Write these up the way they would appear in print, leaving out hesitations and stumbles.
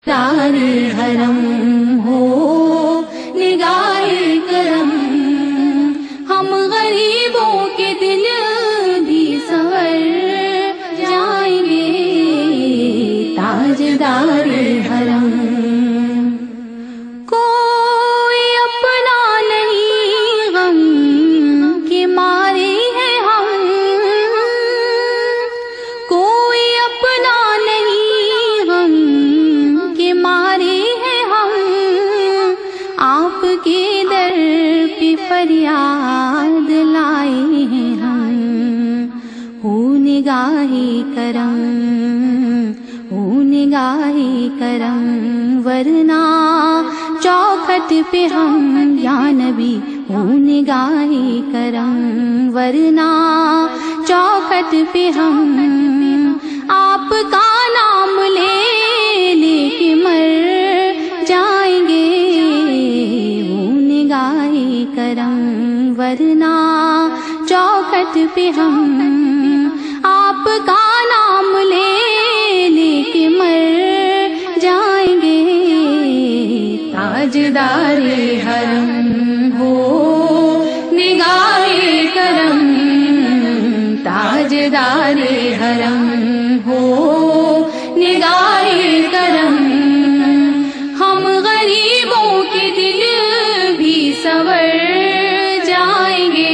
तारे हरम हो निगाहे करम, हम गरीबों के दिल भी संवर जाएंगे ताजदारे हरम। कोई अपना नहीं गम के मारे हैं हम, कोई अपना नहीं गम के मारे हैं हम, आपके दर पे फरियाद लाए हैं हम। हो निगाहे करम, हो निगाहे करम, वरना चौखट पे हम या नबी। हो निगाहे करम, वरना चौखट पे हम आपका नाम ले लेके मर जाएंगे। हो निगाहे करम, वरना चौखट पे हम आपका नाम ले लेके मर जाएंगे ताजदारे हरम हो निगाहे करम, ताजदारे हरम हो निगाहे करम, हम गरीबों के दिल भी संवर जाएंगे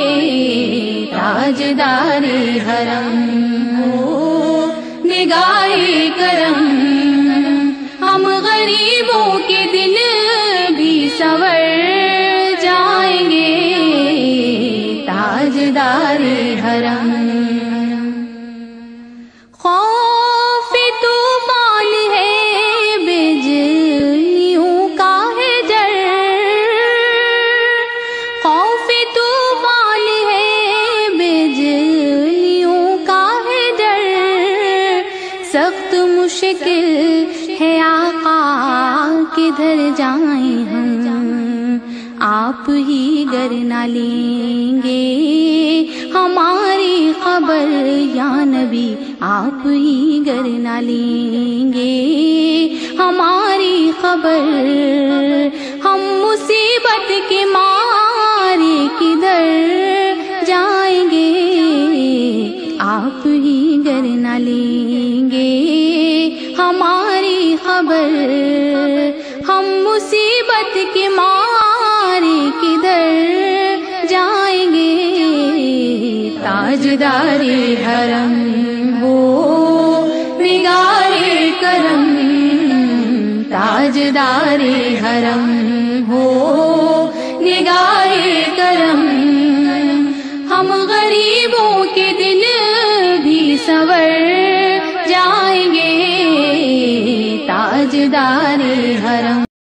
ताजदारे हरम हो निगाहे करम, हम गरीबों के दिल भी संवर जाएंगे ताजदारे हरम। खौफ तूफान है बिजलियों का है डर, खौफ तूफान है बिजलियों का है डर, सख्त मुश्किल है आका किधर जाएं हम, आप ही गर ना लेंगे हमारी खबर या नबी। आप ही गर ना लेंगे हमारी खबर, हम मुसीबत के मारे किधर जाएंगे। आप ही गर ना लेंगे हमारी खबर, हम मुसीबत के मारे किधर जाएंगे ताजदारे हरम हो निगाहे करम, ताजदारे हरम हो निगाहे करम, हम गरीबों के दिल भी संवर जाएंगे ताजदारे हरम।